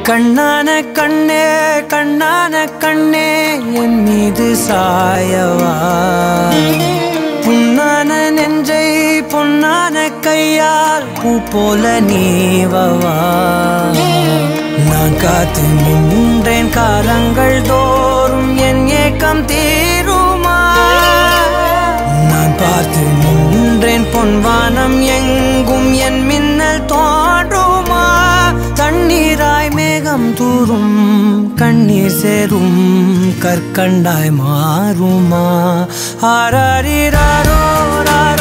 கண்ணான கண்ணே கண்ணான கண்ணே என் மீது சாயவா புண்ணான நெஞ்சை பொன்னான கையால் பூ போல நீவவா நான் காத்து நின்றேன் காலங்கள் தோறும் என் ஏக்கம் தீருமா நான் பார்த்து நின்றேன் பொன்வானம் எங்கும் என் மின்னல் தோன்றுமா தண்ணீராய் மேகம் தூரும் கண்ணீர் சேரும் கற்கண்டாய் மாறுமா ஆராரிராரோ